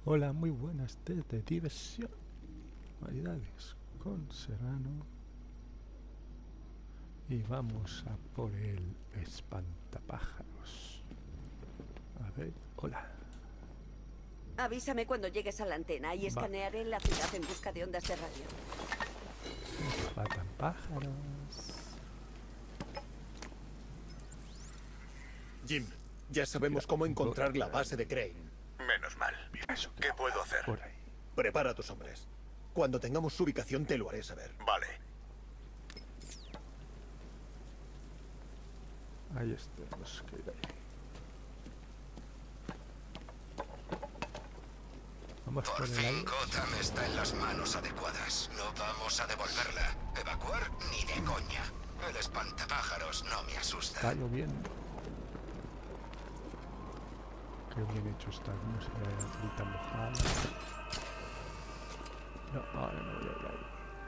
Hola, muy buenas desde Diversión. Variedades con Serrano. Y vamos a por el espantapájaros. A ver, hola. Avísame cuando llegues a la antena y escanearé la ciudad en busca de ondas de radio. Espantapájaros. Jim, ya sabemos cómo encontrar la base de Crane. Menos mal. ¿Qué puedo hacer? Por ahí. Prepara a tus hombres. Cuando tengamos su ubicación te lo haré saber. Vale. Ahí estamos, que ir ahí. Vamos Por por el fin aire. Gotham está en las manos adecuadas. No vamos a devolverla. Evacuar ni de coña. El espantapájaros no me asusta. Está lloviendo. Qué bien hecho está, como se ve la fruta mojada. No, ahora no voy a ir ahí.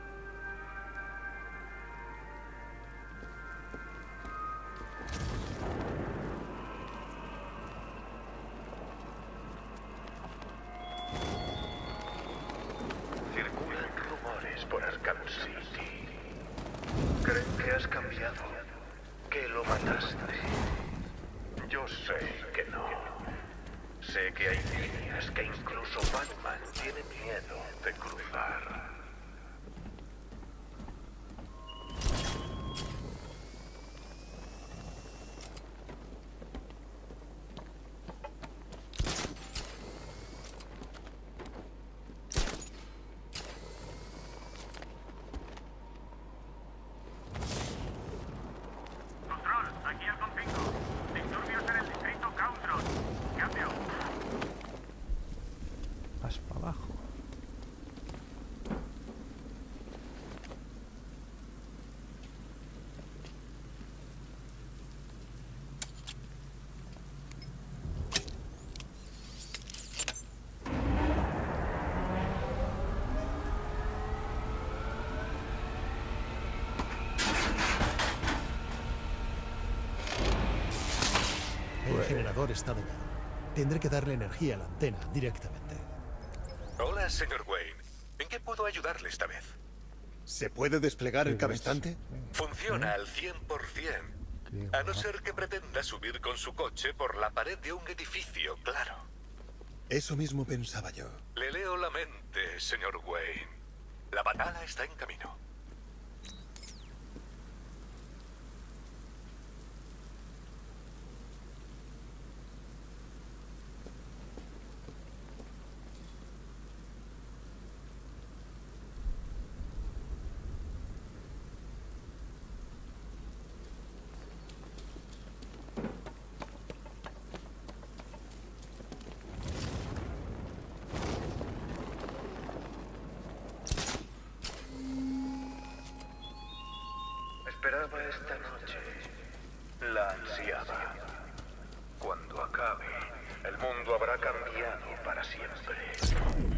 Circulan rumores por Arkham City. Creen que has cambiado, que lo mataste. Yo sé que no. Sé que hay líneas que incluso Batman tiene miedo de cruzar. Control, aquí al Concinco. Disturbios en el distrito Countron. Cambio. Más para abajo. El generador está dañado. Tendré que darle energía a la antena directamente. Hola, señor Wayne. ¿En qué puedo ayudarle esta vez? ¿Se puede desplegar el cabestante? Funciona al 100%. A no ser que pretenda subir con su coche por la pared de un edificio, claro. Eso mismo pensaba yo. Le leo la mente, señor Wayne. La batalla está en camino. Esperaba esta noche. La ansiaba. Cuando acabe, el mundo habrá cambiado para siempre.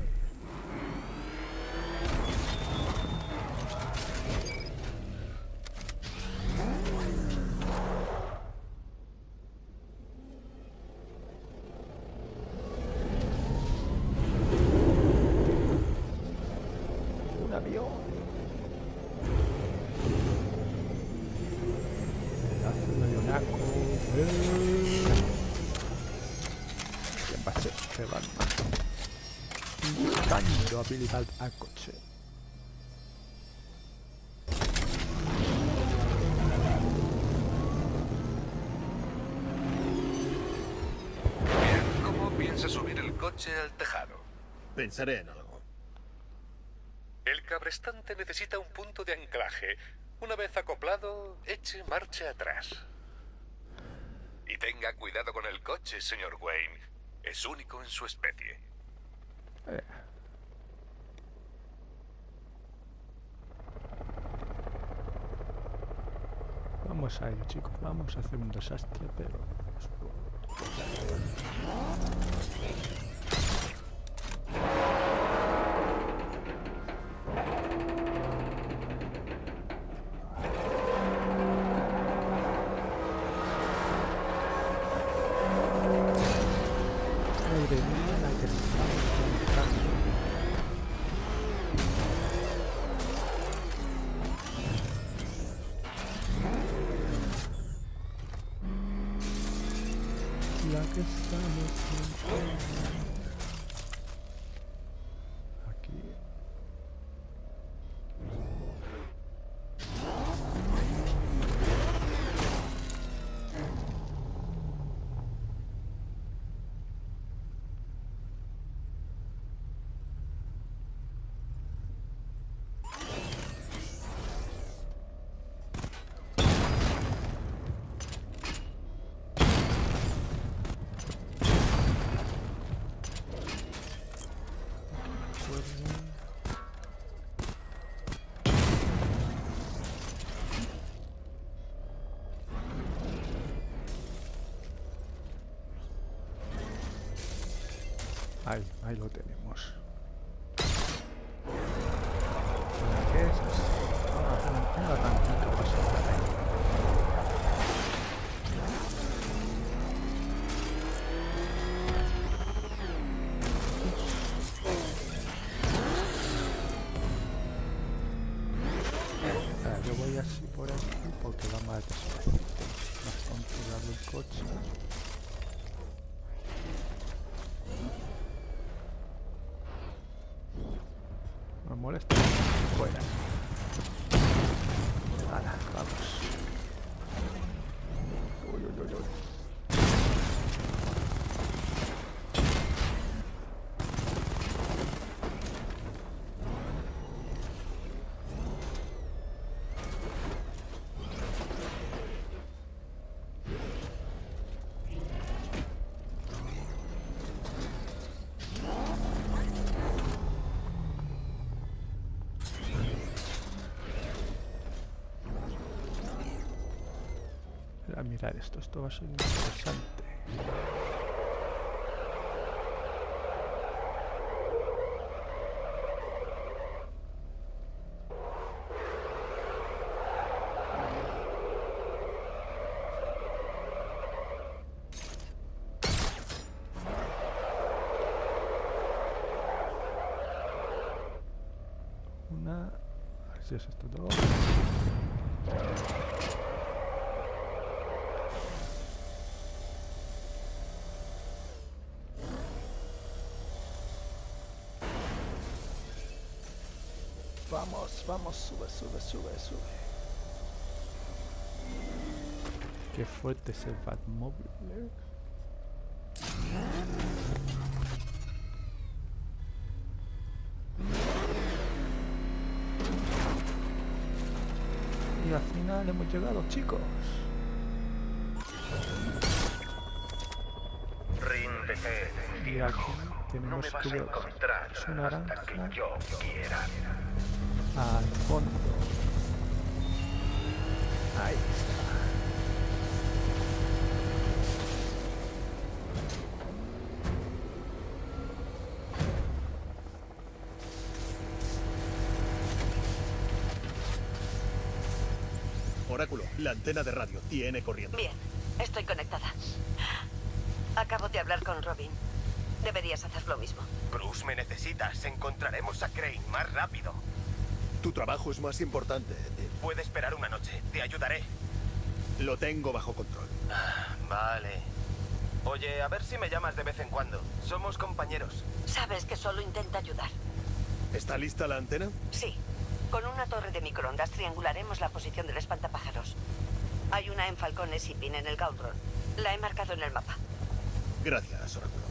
Un avión. Pedazo de avionaco. ¿Quién va a ser? Se van dando habilidad al coche. Bien, ¿cómo piensa subir el coche al tejado? Pensaré en algo. El cabrestante necesita un punto de anclaje. Una vez acoplado, eche marcha atrás. Y tenga cuidado con el coche, señor Wayne. Es único en su especie. Vamos a ello, chicos. Vamos a hacer un desastre, pero... Madre mía, la que acuerdo. Ahí lo tenemos. ¿Qué es esto? Una tantito para saltar ahí. Yo voy así por aquí porque va más despacito, más controlado el coche. Me molesta. Fuera. Ahora, vamos. Uy, uy, uy, uy. A mirar esto va a ser interesante. Una, a ver si es esto todo. Vamos, vamos, sube, sube, sube, sube. Qué fuerte es el Batmobile. Y al final hemos llegado, chicos. Ríndete, Y aquí no tenemos me vas que a ver. encontrar Es una hasta naranja. que yo quiera. Al fondo. Ahí está. Oráculo, la antena de radio tiene corriente. Bien, estoy conectada. Acabo de hablar con Robin. Deberías hacer lo mismo. Bruce, me necesitas. Encontraremos a Crane más rápido. Tu trabajo es más importante. Puede esperar una noche. Te ayudaré. Lo tengo bajo control. Vale. Oye, a ver si me llamas de vez en cuando. Somos compañeros. Sabes que solo intenta ayudar. ¿Está lista la antena? Sí. Con una torre de microondas triangularemos la posición del espantapájaros. Hay una en Falcones y Pin en el Gauntron. La he marcado en el mapa. Gracias, Oráculo.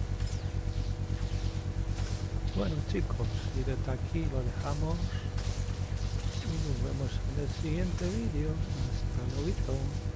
Bueno, chicos, y desde aquí lo dejamos. Y nos vemos en el siguiente vídeo. Hasta luego.